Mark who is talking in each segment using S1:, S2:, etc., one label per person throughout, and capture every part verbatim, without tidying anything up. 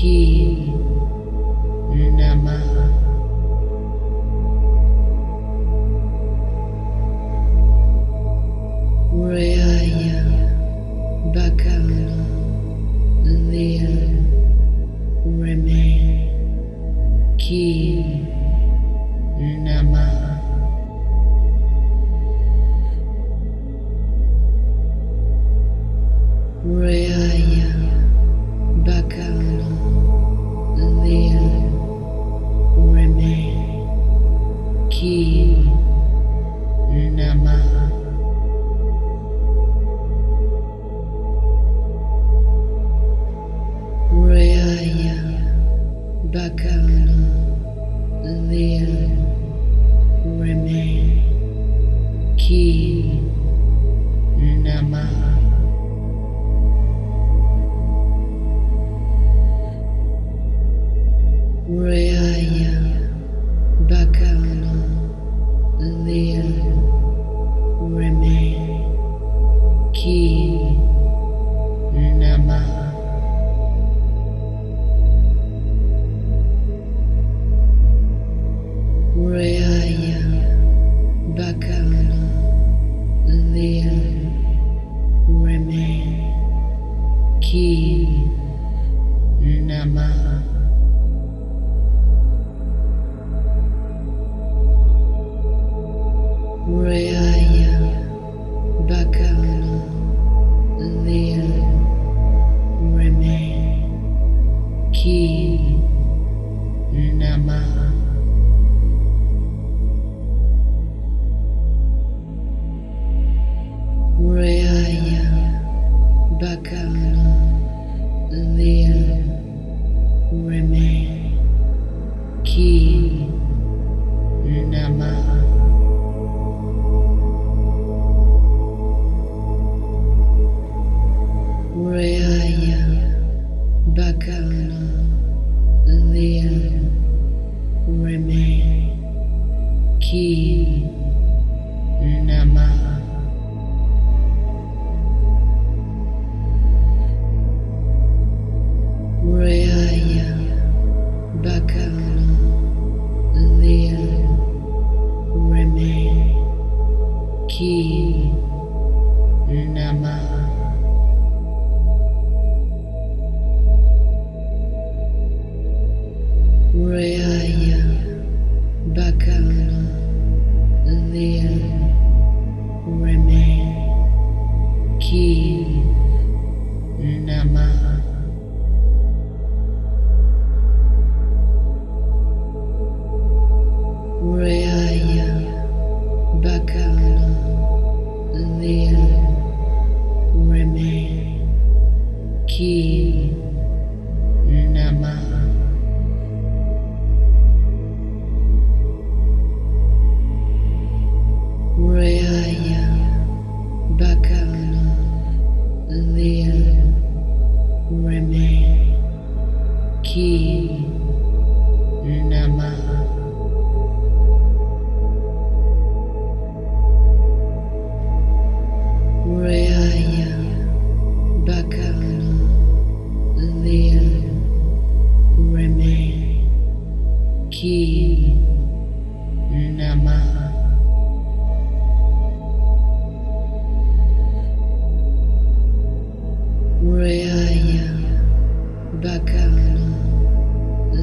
S1: Ki Naamah Reayha Bacana Lyan Reme Ki Naamah Reayha Bacana Lyan Reme Ki Naamah Reayha Bacana Lyan Reme Ki Naamah Reayha Bacana Lyan Reme Ki Naamah Reayha Bacana Lyan Reme Ki Naamah Reayha Bacana Lyan Reme Ki Naamah Reayha Bacana Lyan Reme Ki Naamah Reayha Bacana Lyan Reme Ki Naamah Reayha Bacana Lyan Reme Ki Naamah Reayha Bacana Lyan Reme Ki Naamah Reayha Bacana Lyan Reme Ki Naamah Reayha Bacana Lyan Reme Ki Naamah Reayha Bacana Lyan Reme Ki Naamah Reayha Bacana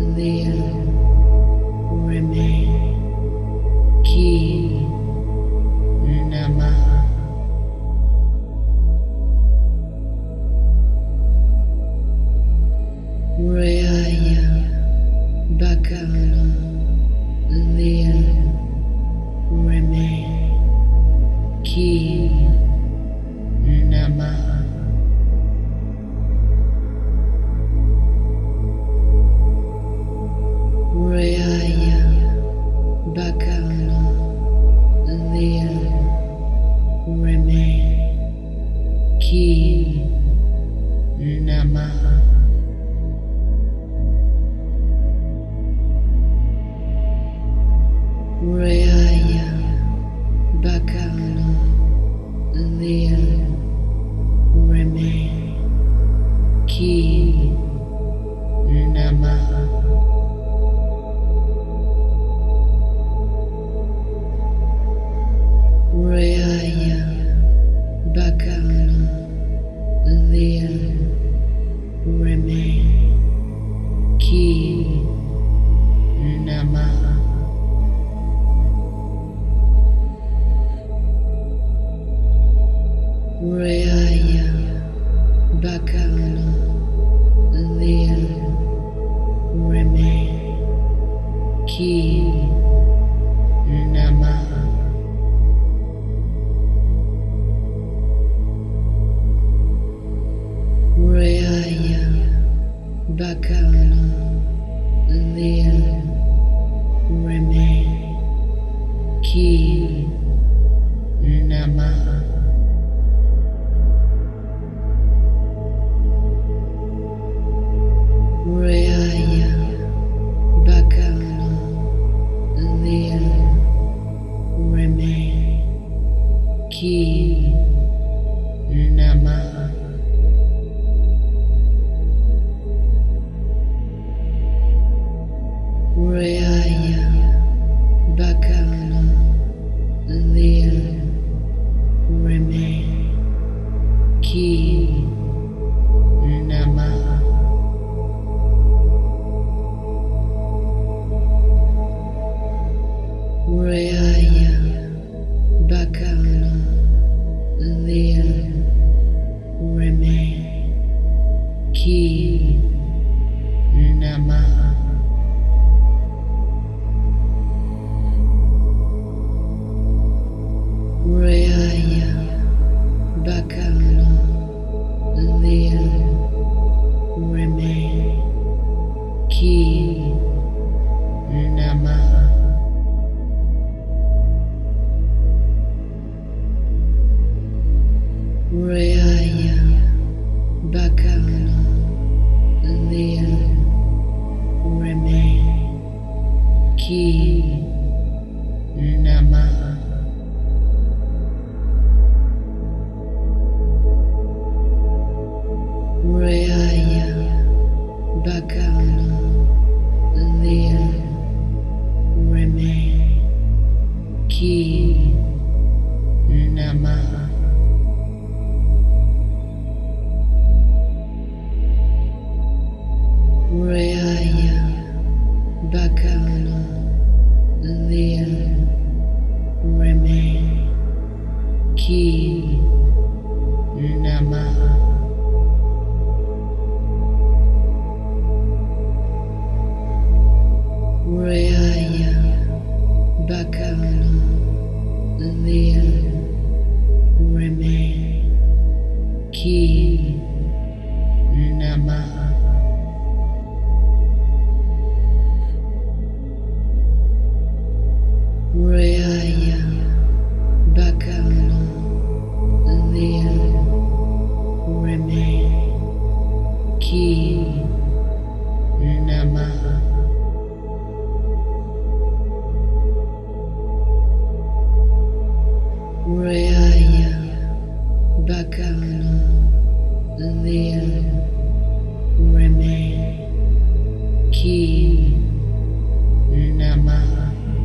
S1: Reayha, Bacana, Lilith, Reme, Qim, Naamah, Reayha, Bacana, Lilith, Reme, Qim, Naamah, Reayha, Bacana, Lilith, Reme, Qim, Naamah, Reayha, Bacana, Lilith, Reme, Qim, Naamah, Reayha, Bacana, Lilith, Reme, Qim, Naamah, Reayha, Bacana, Lilith, Reme, Qim, Naamah, Reayha, Bacana, Lilith, Reme, Qim, Naamah, Reayha, Bacana, Lilith, Reme, Qim, Naamah, Reayha, Bacana, Lilith, Reme, Qim, Naamah, Reayha, Bacana, Lilith, Reme, Qim, Naamah,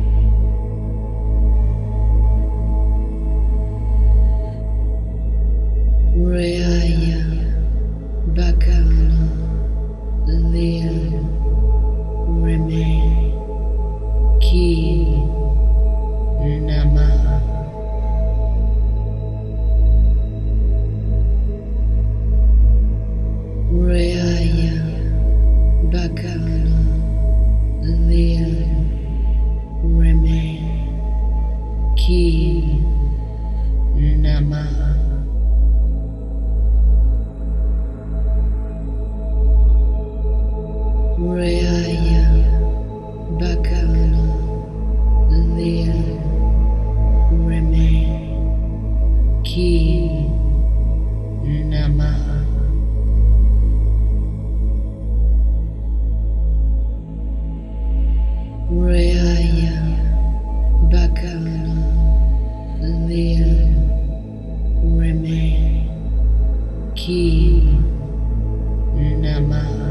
S1: Reayha, Bacana, Lilith, Reme, Qim, Naamah, Reayha, Bacana, Lilith, Reme, Qim, Naamah, Reayha, Bacana, Lilith, Reme, Qim, Naamah, Reayha, Bacana, Lilith, Reme, Qim, Naamah,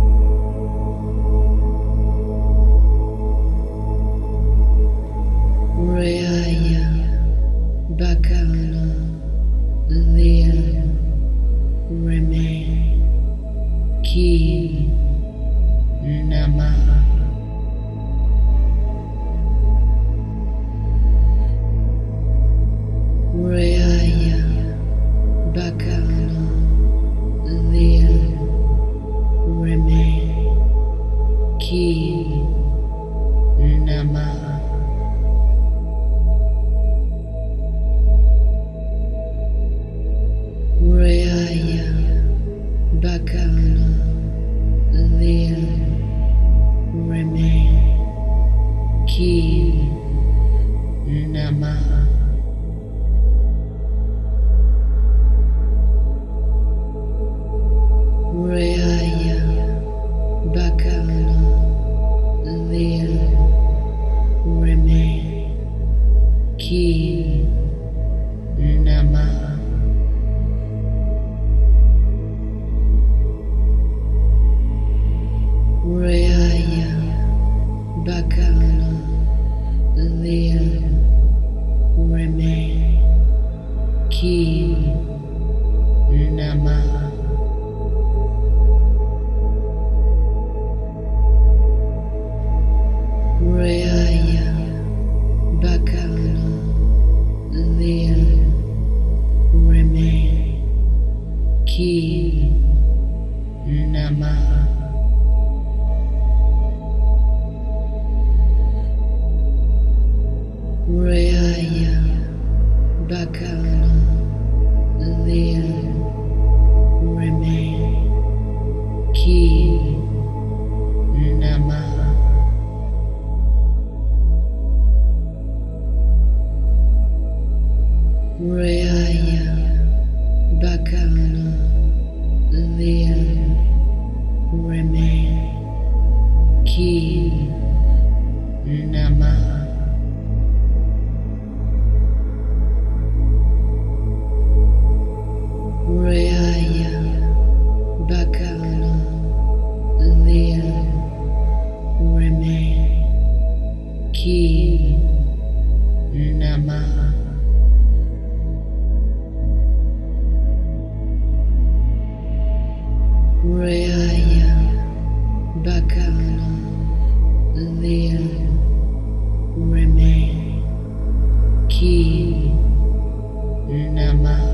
S1: Reayha, Bacana, Lilith, Reme, Qim, Naamah, Reayha, Bacana, Lilith, Reme, Qim, Naamah, Reayha, Bacana, Lilith, Naamah, Reayha, Bacana, Lyan, Reme, Qlippoth, Naamah, Reayha, Bacana, Lyan, Reme, Qlippoth, Naamah, Reayha, Bacana, Lyan, Reme, Qlippoth, Naamah, Reayha, Bacana, Lyan, Reme, Qlippoth, Naamah,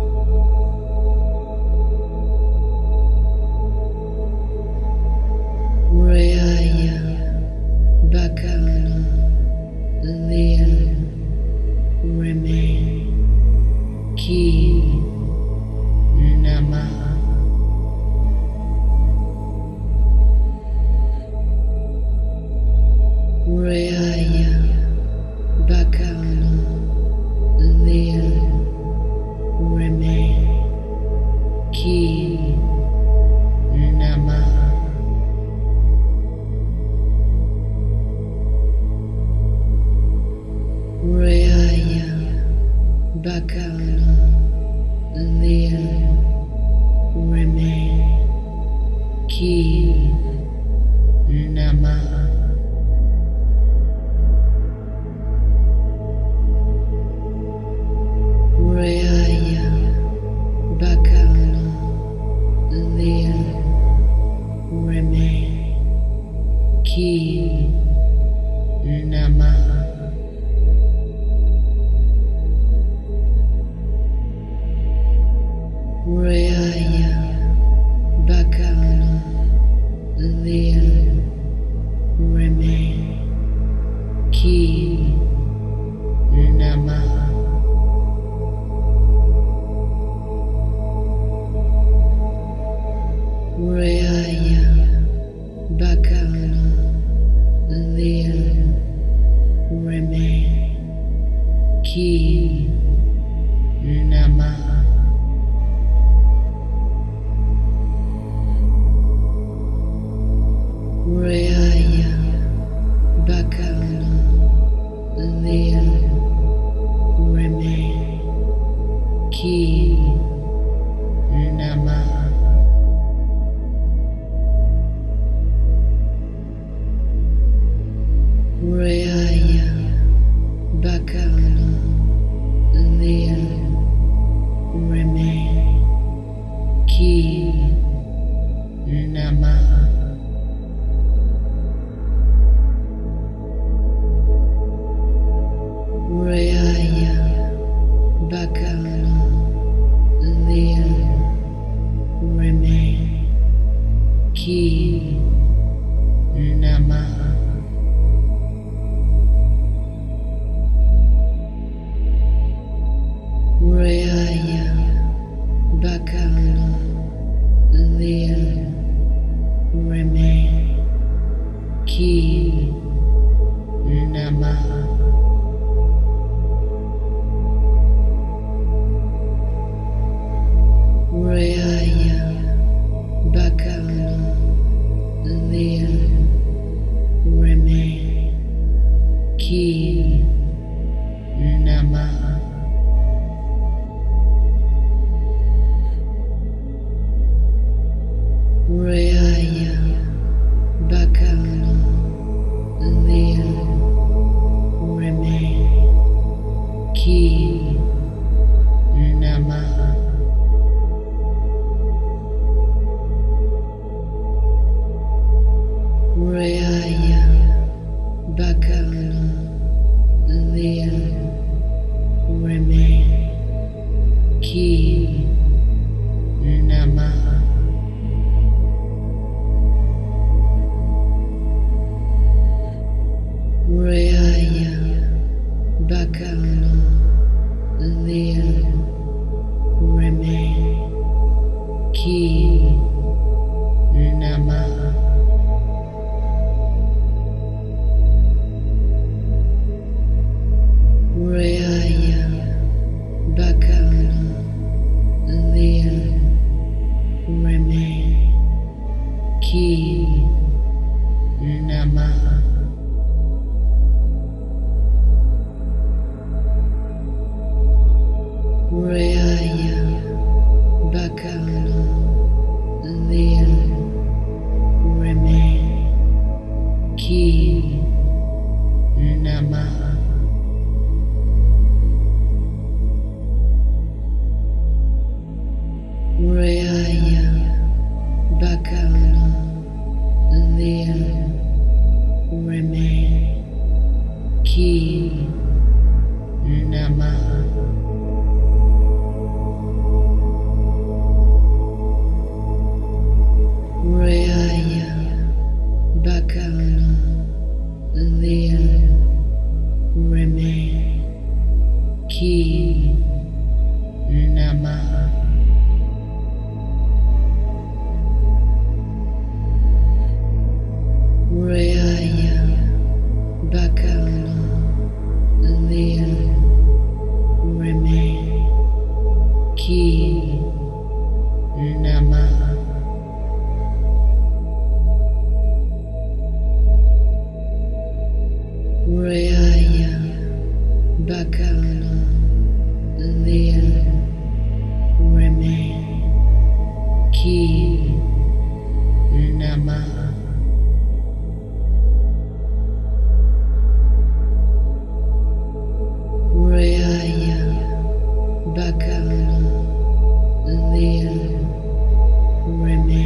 S1: Reayha, Bacana, Lyan, Reme, Qlippoth, Naamah, Reayha, Bacana, Lyan, Reme, Qlippoth, Naamah, Reayha, Bacana, Lyan, Reme, Qlippoth, Naamah, Reayha, Bacana, Lyan, Reme, Qlippoth, Naamah, Reayha, Bacana, Lyan, Reme, Qlippoth, Naamah, Reayha, Bacana, Lyan, Reme, Qlippoth, Naamah, Reayha, Bacana, Lyan, Reme, Qlippoth, Naamah, Reayha, Bacana, Lyan, Reme, Qlippoth, Naamah, Reayha, Bacana, Lyan, Reme, Qlippoth, Naamah, Reayha, Bacana, Lyan, Reme, Qlippoth, Naamah, Reayha, Bacana, Lyan, Reme, Qlippoth, Naamah, Reayha, Bacana, Qim, Naamah, Reayha, Bacana, Lyan, Reme, Qim, Naamah, Reayha, Bacana, Lyan, Reme, Qim, Naamah, Reayha, Bacana, Lyan, Reme, Qim, Naamah, Reayha, Bacana, Lyan, Reme, Qim, Naamah, Reayha, Bacana, Lyan, Reme, Qim, Naamah, Reayha, Bacana, Lyan, Reme,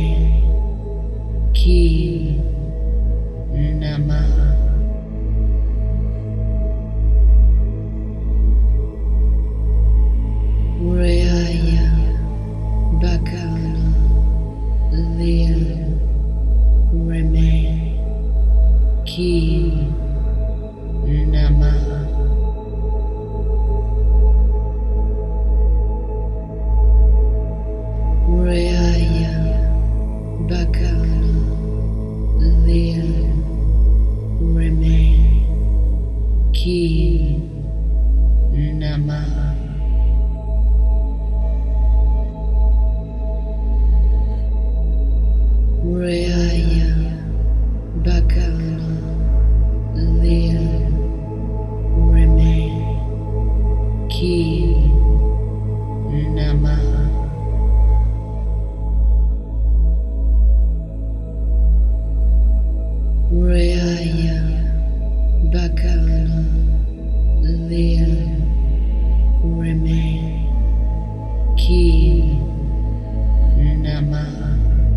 S1: Qim, Naamah, Reayha, Bacana, Lyan, Reme, Qim, Naamah, Reayha, Bacana, Lyan, Reme, Qim, Naamah, Reayha, Bacana, Lyan, Reme, Qim, Naamah, Reayha, Bacana, Lyan, Reme, Qim, Naamah,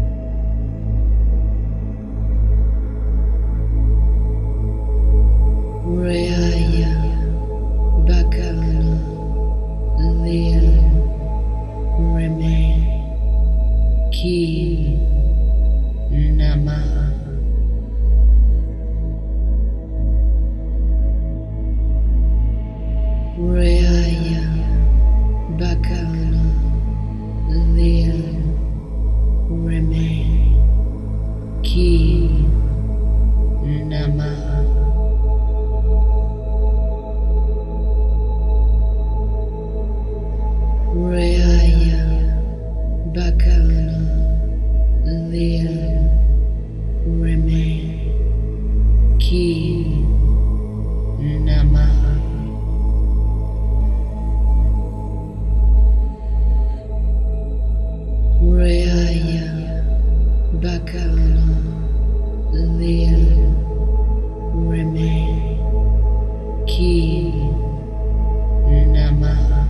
S1: Reayha, Bacana, Lyan, Reme, Qim, Naamah, Reayha, Bacana, Lyan, Reme, Qim, Naamah, Reayha, Bacana, Lyan, Reme, Qim, Naamah, Reayha, Bacana, Lyan, Reme, Qim, Naamah,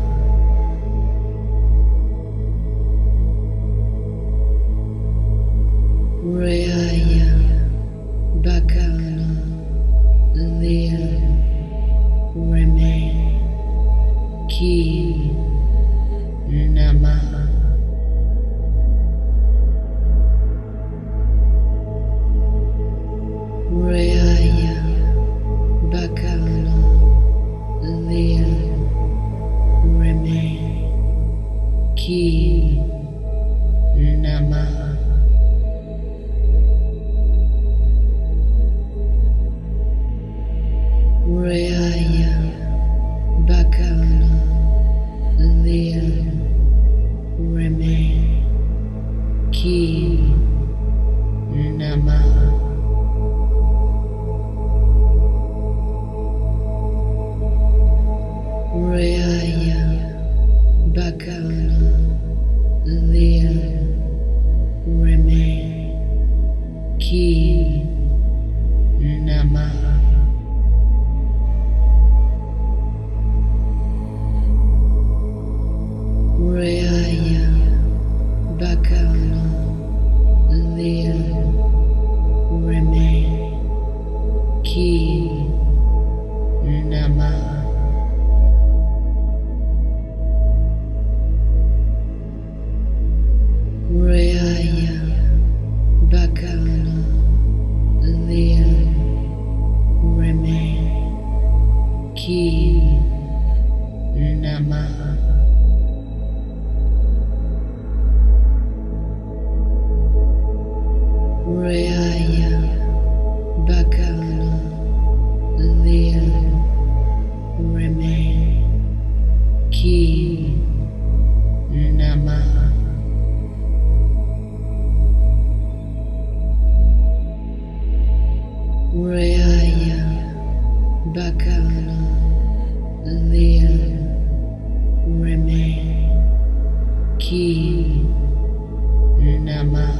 S1: Reayha, Bacana, Lyan, Reme, Qim, Naamah, Reayha, Bacana, Lyan, Reme, Qim, Naamah, Qim, Naamah, Reayha, Bacana, Lilith, Reme, Qim, Naamah, Reayha, Bacana, Lilith, Reme, Qim, Naamah, Reayha, Bacana, Lilith, Reme, Qim, Naamah, Reayha, Bacana, Lilith, Reme, Qim, Naamah,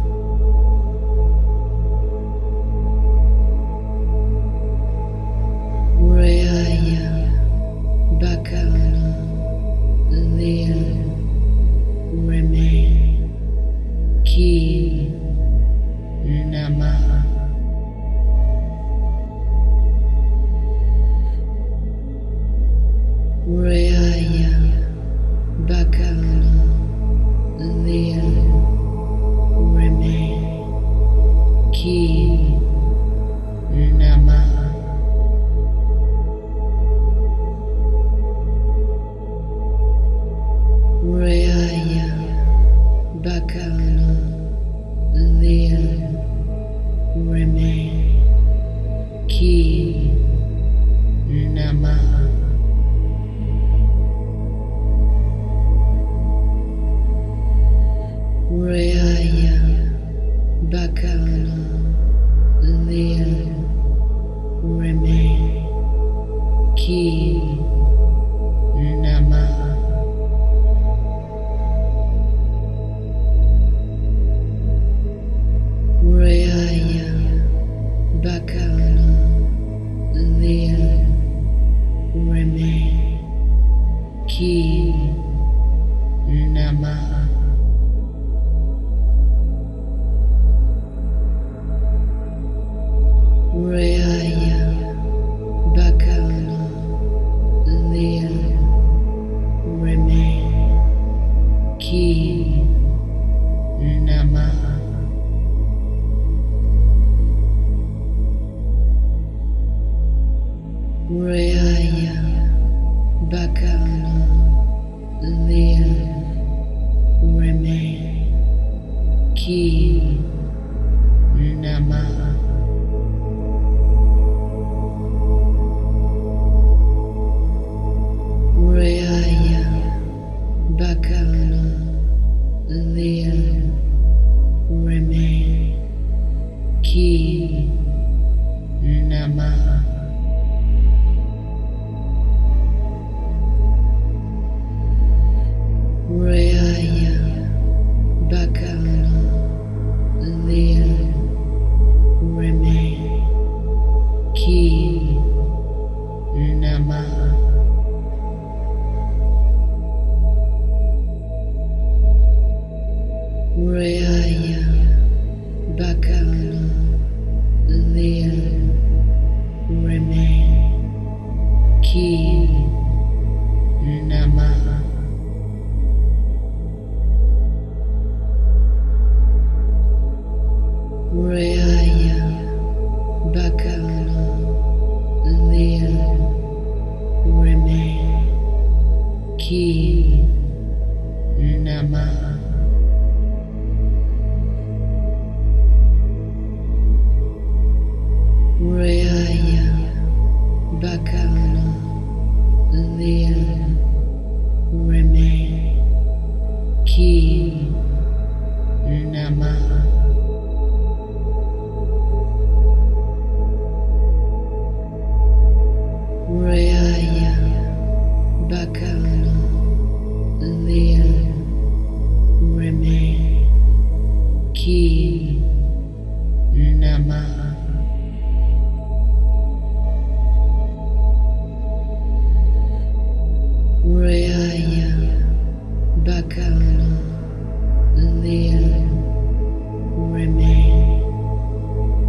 S1: Reayha, Bacana, Lilith, Reme, Qim, Naamah, Reayha, Bacana, Lilith, Reme, Qim, Naamah, Reayha, Bacana, Lilith, Reme, Qim, Naamah, Reayha, Bacana, Lilith, Reme, Qim, Naamah, Reayha, Bacana, Lilith, Reme, Qim, Naamah, Reayha, Bacana, Lilith, Reme, Qim, Naamah, Reayha, Bacana, Lilith, Reme, Qim, Naamah, Reayha, Bacana, Lilith, Reme, Qim, Naamah, Reayha, Bacana, Lilith, Reme, Qim, Naamah, Reayha, Bacana, Lilith, Reme, Qim, Naamah, Reayha, Bacana, Lilith, Reme, Qim, Naamah, Reayha, Bacana, Lilith, Reme, Qim, Naamah,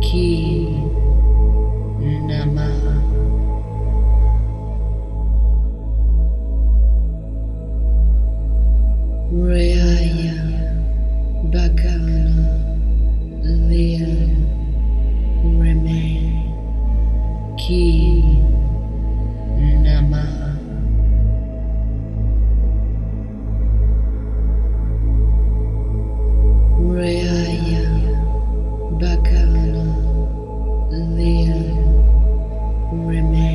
S1: Qlippoth, Naamah, Reayha, Bacana, Lyan, Reme, Qim, Naamah, Reayha, Bacana, Lyan, Reme,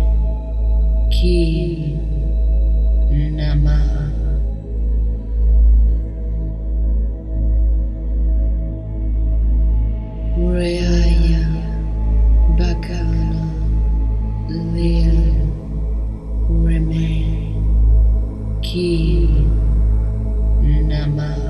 S1: Qim, Naamah, Reayha, Bacana, Lyan, Reme, Qim, Naamah,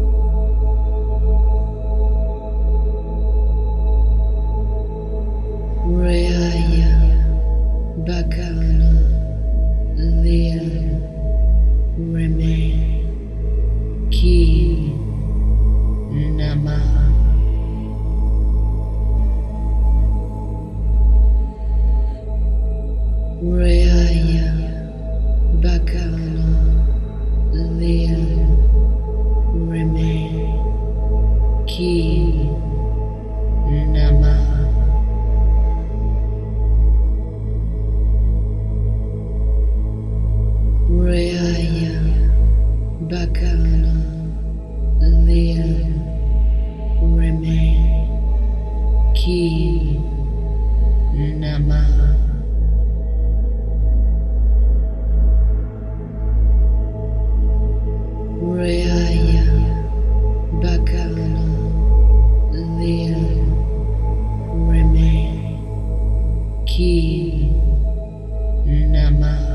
S1: Reayha, Bacana, Lyan, Reme, Qim, Naamah, Reayha, Bacana, Lyan, Reme, Qim, Naamah, Reayha, Bacana, Lyan, Reme, Qim, Naamah, Reayha, Bacana, Lyan, Reme, Qim, Naamah,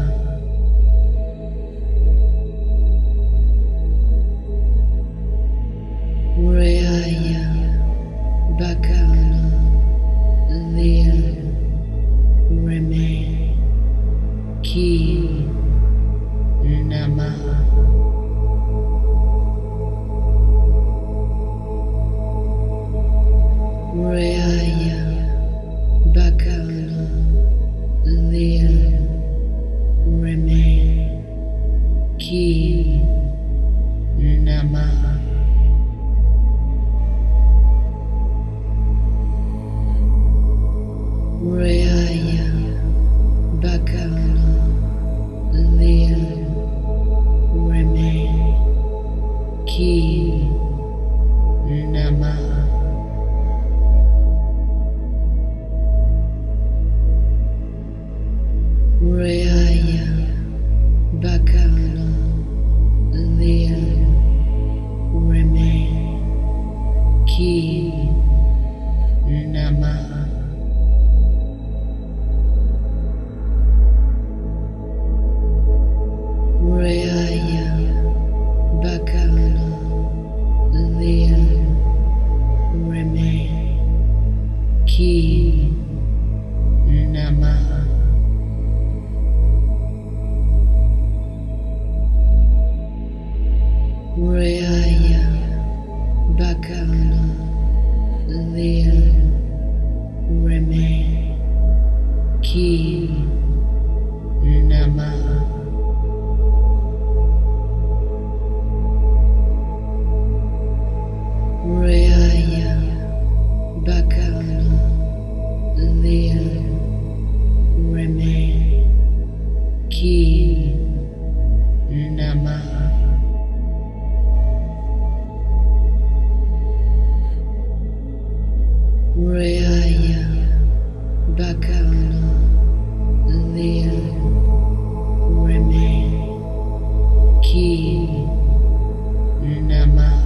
S1: Reayha, Bacana, Lyan, Reme, Qim, Naamah, Reayha, Bacana, Lyan, Reme, Qim, Naamah, Reayha, Bacana, Lyan, Reme, Qim, Naamah, Reayha, Bacana, Lyan, Reme, Qim, Naamah, Reayha, Bacana, Lyan, Reme, Qim, Naamah, Reayha, Bacana, Lyan, Reme, Qim, Naamah, Reayha, Bacana, Lyan, Reme, Qim, Naamah, Reayha, Bacana, Lyan, Reme, Qim, Naamah,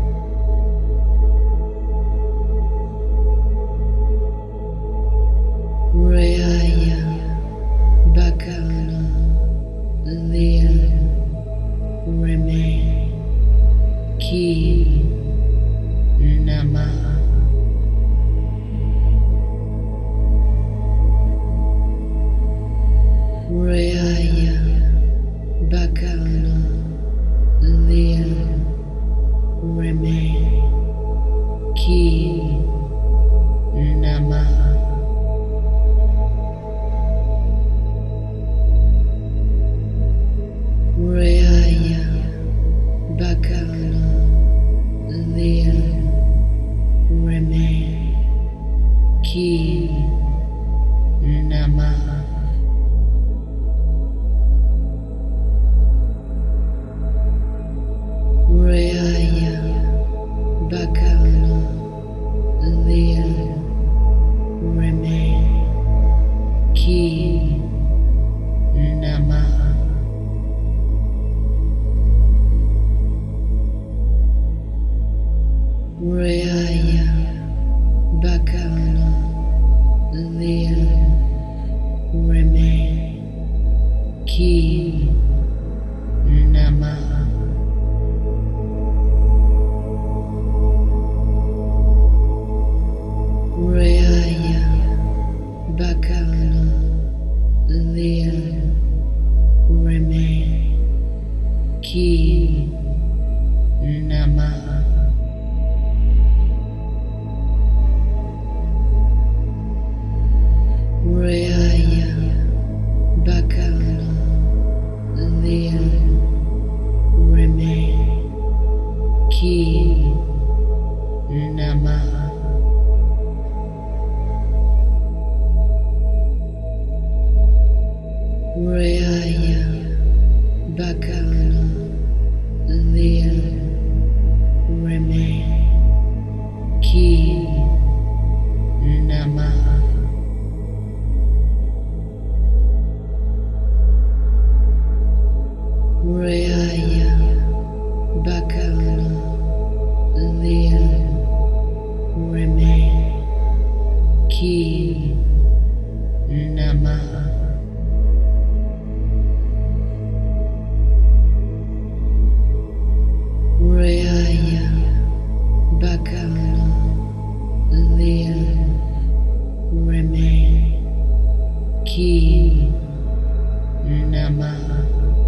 S1: Reayha, Bacana, Lyan, Reme, Qim, Naamah, Qlippoth, Naamah, Reayha, Bacana, Lilith, Reme, Qim, Naamah, Reayha, Bacana, Lilith, Reme, Qim, Naamah, Reayha, Bacana, Lilith, Reme, Qim, Naamah, Reayha, Bacana, Lilith, Reme, Qim, Naamah, Reayha, Bacana, Lilith, Reme, Qim, Naamah, Reayha, Bacana, Lilith, Reme, Qim, Naamah, Reayha, Bacana, Lilith, Reme, Qim, Naamah,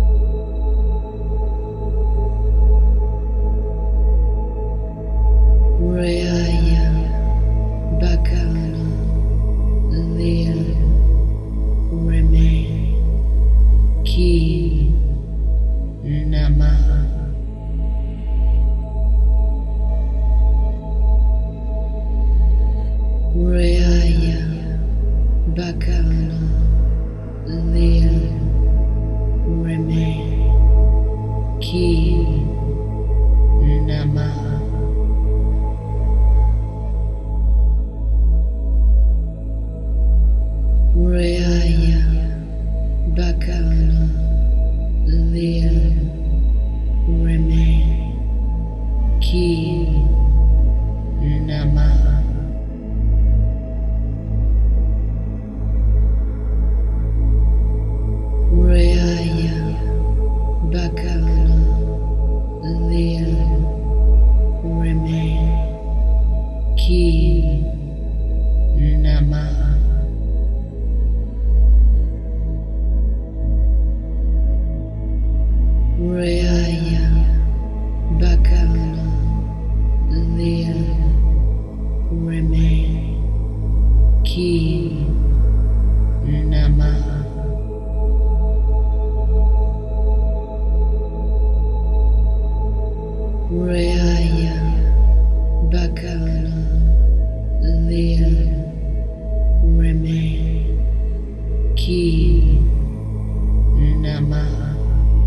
S1: Reayha, Bacana, Lilith, Reme, Qim, Naamah, Reayha, Bacana, Lilith, Reme, Qim, Naamah, Reayha, Bacana, Lilith, Reme, Qim, Naamah, Reayha, Bacana, Lilith, Reme, Qim, Naamah, Reayha, Bacana, Lilith, Reme, Qim, Naamah, Reayha, Bacana, Lilith, Reme, Qim, Naamah,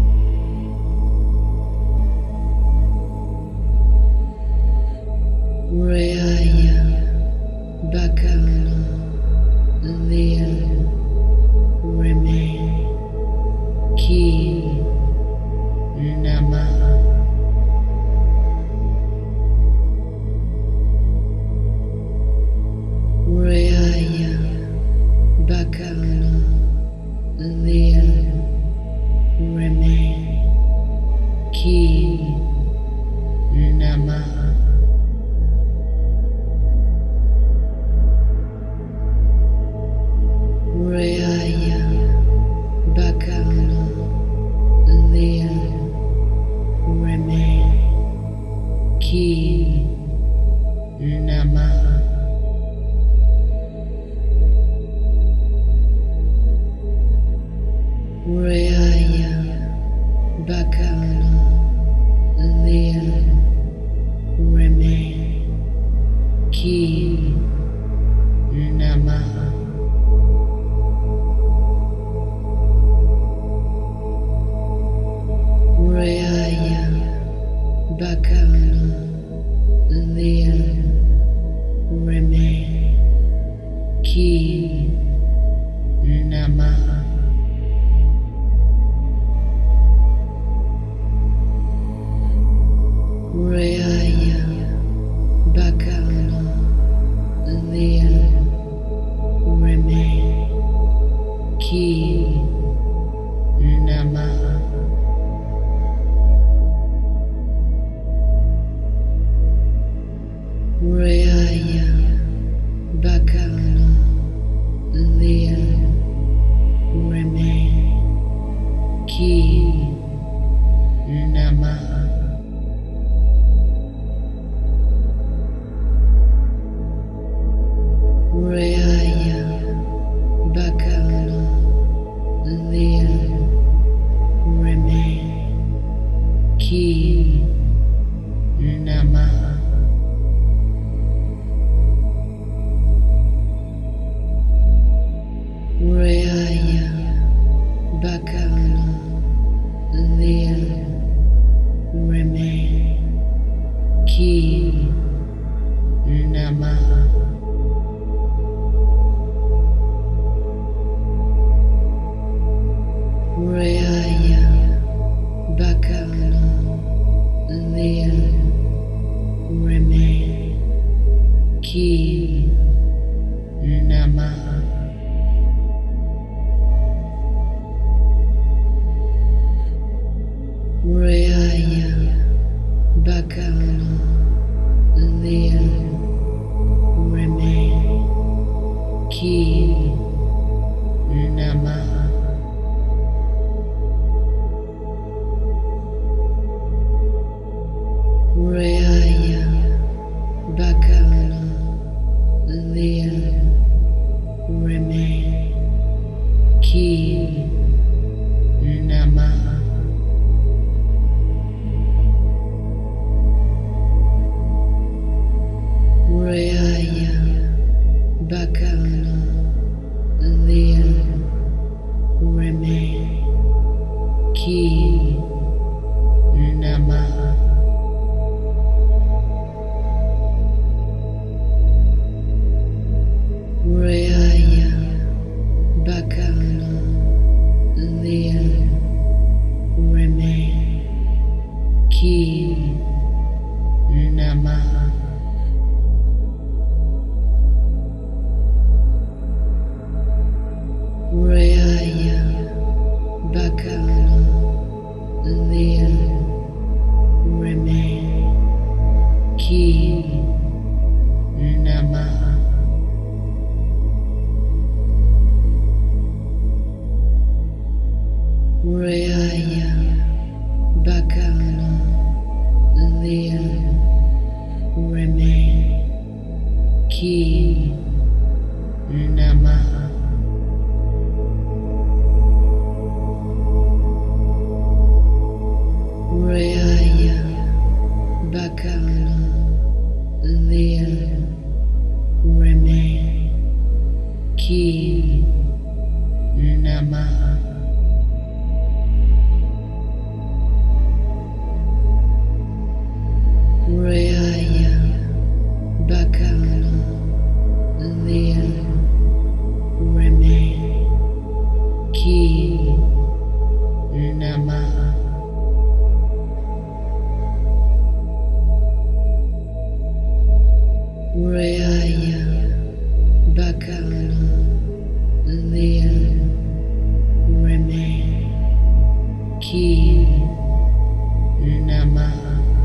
S1: Reayha, Bacana, Lilith, Reme, Qim, Naamah, Reayha, Bacana, Naamah, Reayha, Bacana, Lilith, Reme, Cain, Naamah, Reayha, Bacana, Lilith, Reme, Cain, Naamah, Reayha, Bacana, Lilith, Reme, Cain, Naamah, Reayha, Bacana, Lilith, Reme, Cain, Naamah, Reayha, Bacana, Lilith, Reme, Cain, Naamah, Reayha, Bacana, Lilith, Reme, Cain, Naamah, Reayha, Bacana, Lilith, Reme, Cain, Naamah, Reayha, Bacana, Lilith, Reme, Cain, Naamah, Reayha, Bacana, Lilith, Reme, Cain, Naamah, Reayha, Bacana, Lilith, Reme, Cain, Naamah, Reayha, Bacana, Lilith, Reme, Cain, Naamah, Reayha, Bacana, Lilith, Reme, Cain, Naamah, Reayha, Bacana, Lilith, Reme, Cain, Naamah, Reayha, Bacana, Lilith, Reme, Cain, Naamah, Reayha, Bacana, Lilith, Reme, Cain, Naamah,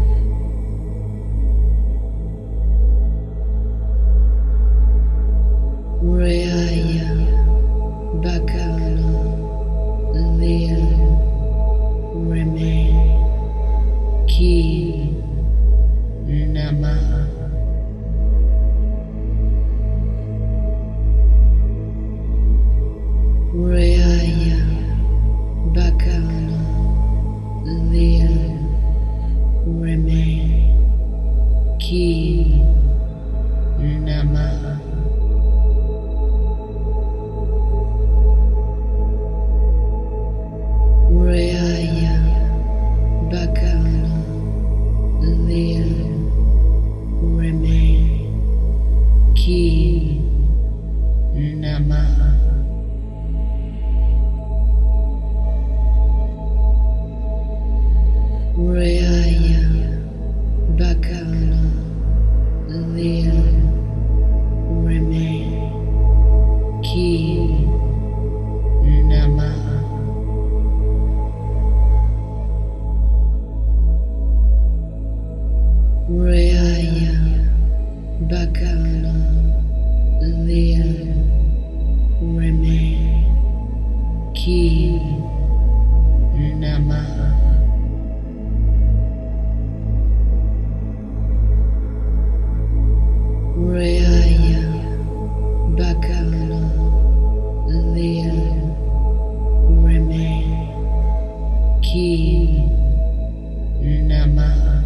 S1: Reayha, Bacana, Lilith, Reme, Cain, Naamah, Reayha, Bacana, Lilith, Reme, Cain, Naamah, Qlippoth, Naamah, Reayha, Bacana, Lilith, Reme, Qlippoth, Naamah, Reayha, Bacana, Lilith, Reme, Qlippoth, Naamah, Reayha, Bacana, Lilith, Reme, Qlippoth, Naamah,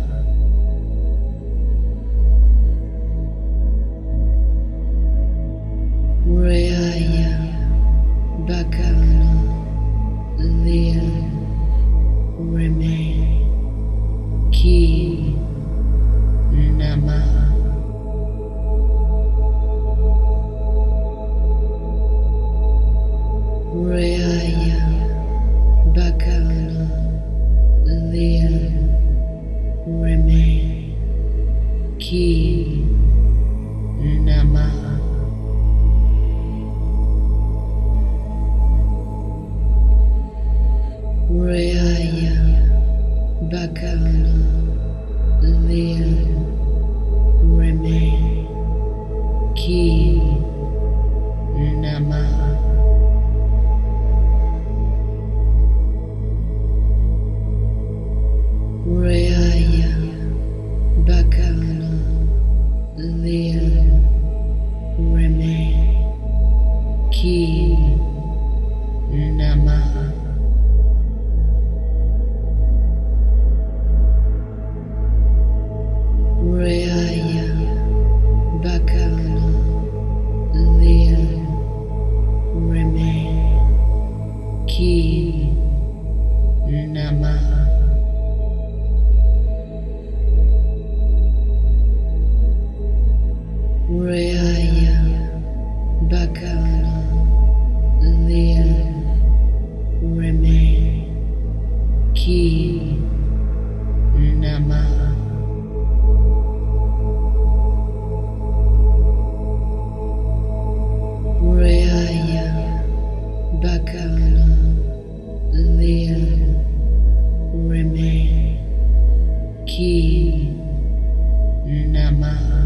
S1: Reayha, Bacana, Lilith, Reme, Qlippoth, Naamah, Reayha, Bacana, Lilith, Reme, Qlippoth, Naamah, Reayha, Bacana, Lilith, Reme, Qlippoth, Naamah, Reayha, Bacana, Lilith, Reme, Qlippoth, Naamah, Reayha, Bacana, Lilith, Reme, Qlippoth, Naamah, Reayha, Bacana, Lilith, Reme, Qlippoth, Naamah, Reayha, Bacana, Lilith, Reme, Qlippoth, Naamah,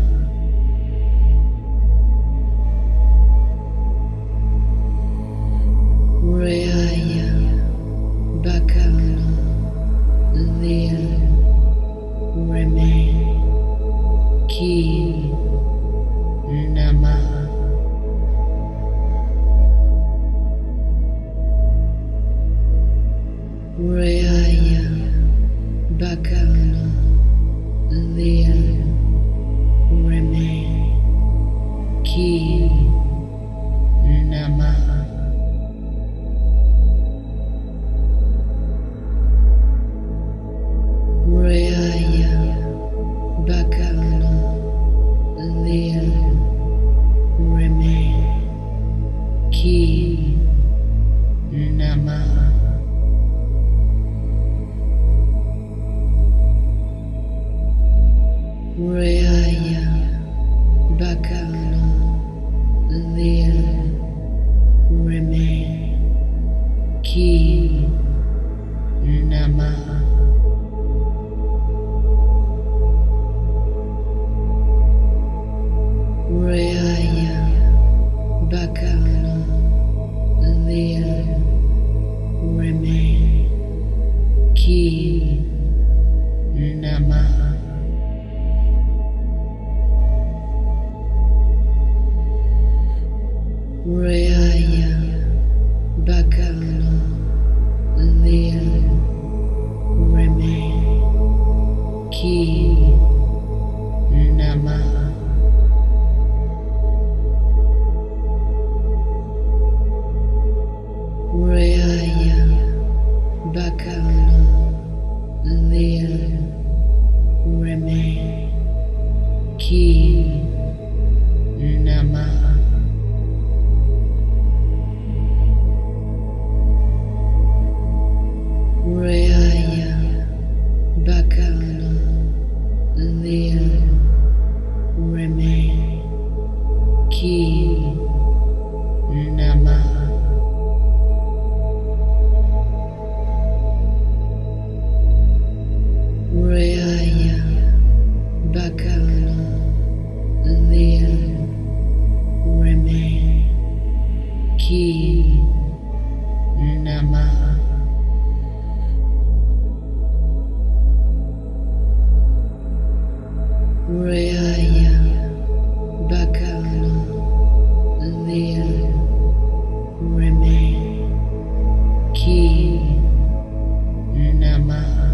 S1: Reayha, Bacana, Lilith, Reme, Qlippoth, Naamah, Reayha, Bacana, Lilith, Reme, Qlippoth, Naamah, Reayha, Bacana, Lilith, Reme, Qlippoth, Naamah, Reayha, Bacana, Lilith, Reme, Qlippoth, Naamah, Reayha, Bacana, Lilith, Reme, Qlippoth, Naamah, Reayha, Bacana, Lilith, Reme, Qlippoth, Naamah, Ki Naamah Reayha Bacana Lilith Reme Ki Naamah Reayha Bacana Lilith Reme Ki Naamah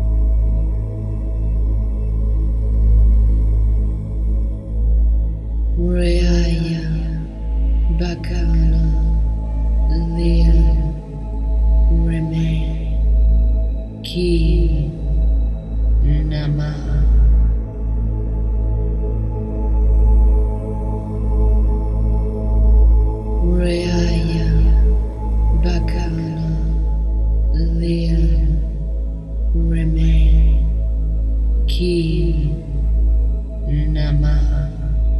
S1: Reayha Bacana Lilith Reme Ki Naamah Reayha Bacana Lilith Reme Ki Naamah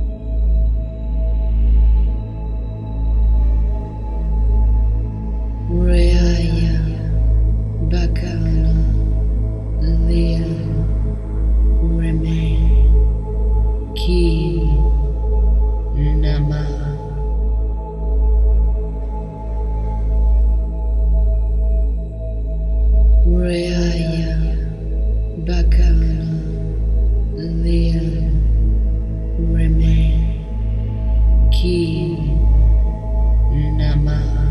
S1: Reayha Bacana Lilith Reme Ki Naamah Reayha Bacana Lilith Reme Ki Naamah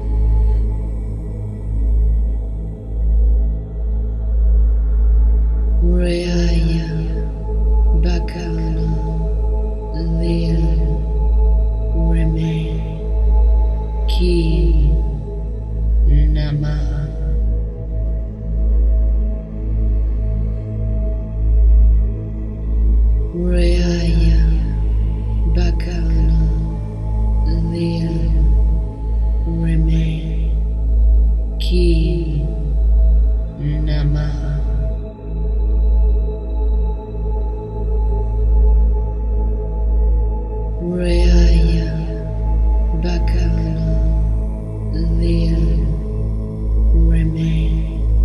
S1: Reayha Bacana Lilith Reme Ki Naamah Reayha Bacana Lilith Reme Ki Naamah Reayha Bacana Lilith Reme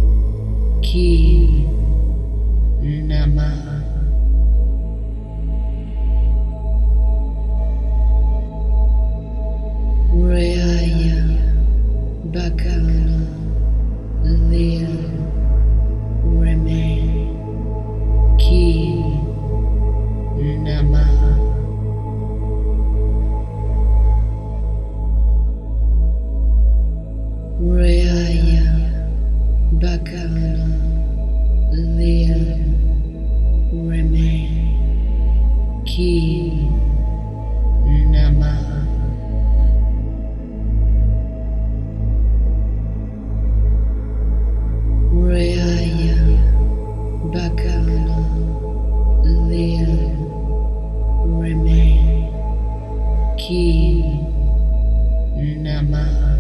S1: Ki Naamah Reayha Bacana Lilith Reme Ki Naamah Reayha Bacana Lilith Reme Ki Naamah Reayha Bacana Lilith Reme Ki Naamah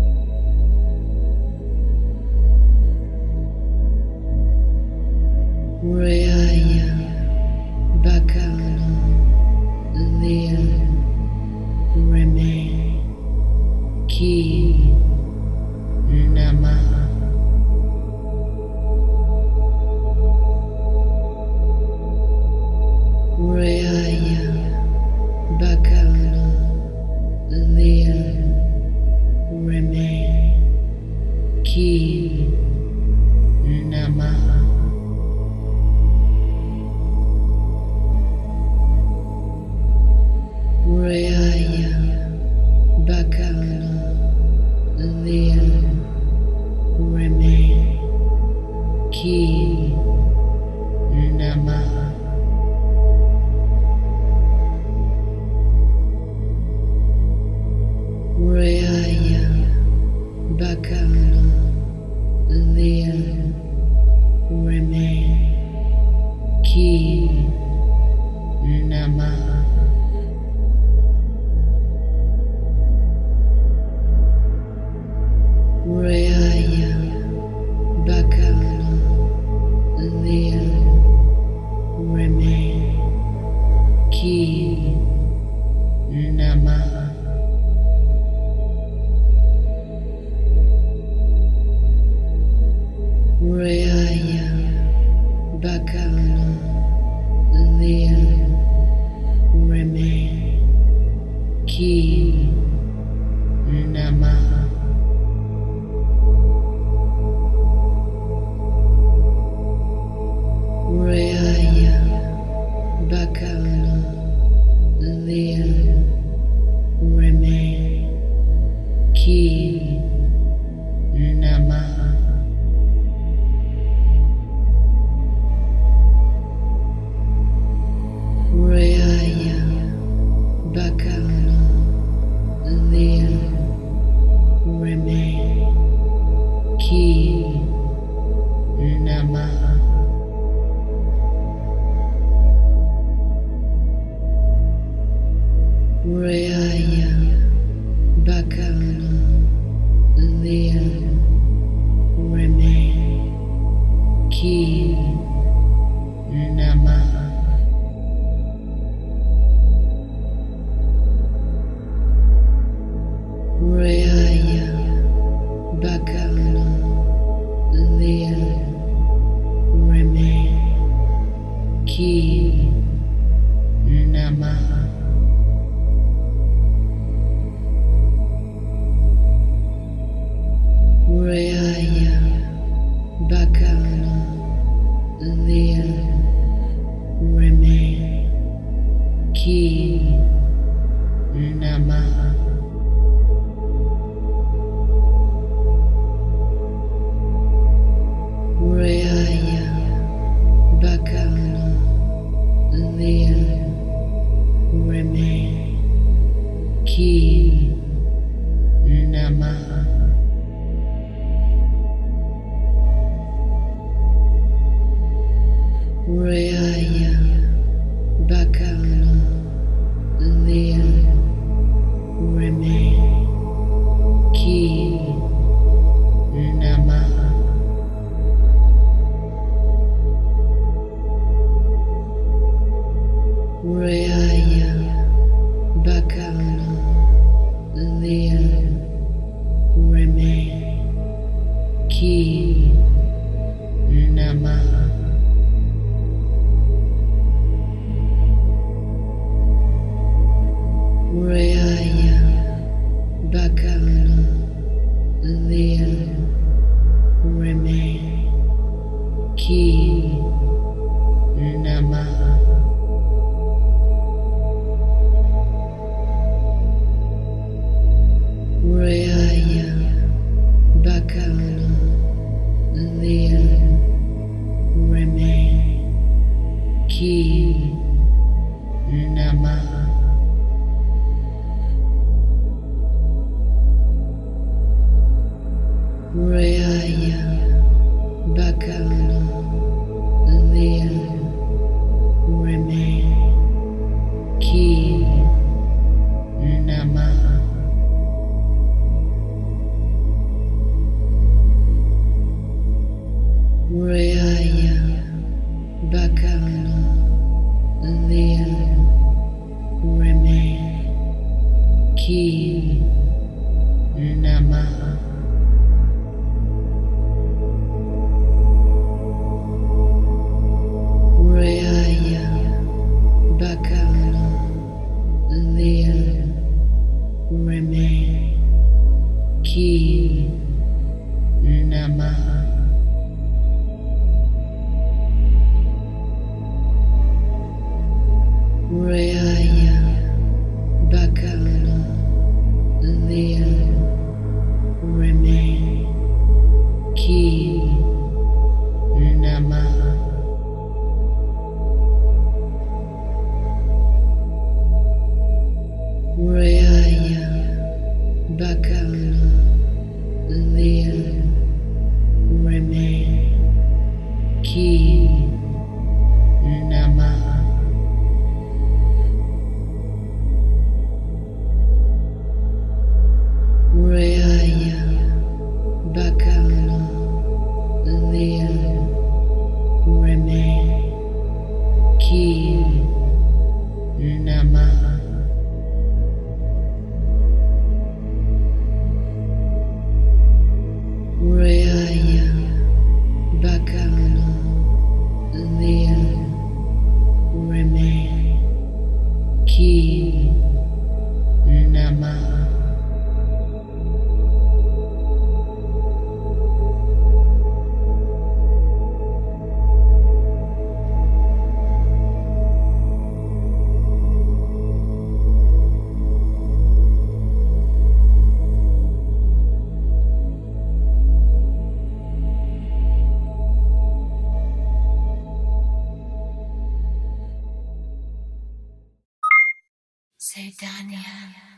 S1: Reayha Bacana Lilith Reme Ki Naamah Reayha Bacana Lilith Reme Ki Naamah Reayha Bacana Lilith Reme Ki Naamah Reayha Bacana Qim, Naamah, Reayha, Bacana, Lilith, Reme, Qim, Naamah, Reayha, Bacana, Lilith, Reme, Qim, Naamah, Reayha, Bacana, Lilith, Reme, Qim, Naamah, Reayha, Bacana, Lilith, Reme, Qim, Naamah, Reayha, Bacana, Lilith, Reme, Qim, Naamah, Reayha, Bacana, Lilith, Reme, Qim, Naamah, Reayha, Bacana, Lilith, Reme, Qim, Naamah, Reayha, Bacana, Lilith, Reme, Qim, Naamah, Reayha, Bacana, Lilith, Reme, Qim, Naamah, Reayha, Bacana, Lilith, Reme, Qim, Naamah, Reayha, Bacana, Lilith, Reme, Qim, Naamah, Reayha, Bacana, Lilith, Reme, Qim, Naamah, Reayha, Bacana, Lilith, Reme, Qim, Naamah, Reayha, Bacana, Lilith, Reme, Qim, Naamah, Reayha, Bacana, Lilith, Reme, Qim, Naamah, Reayha, Bacana, Lilith, Reme, Qim, Naamah, Satania.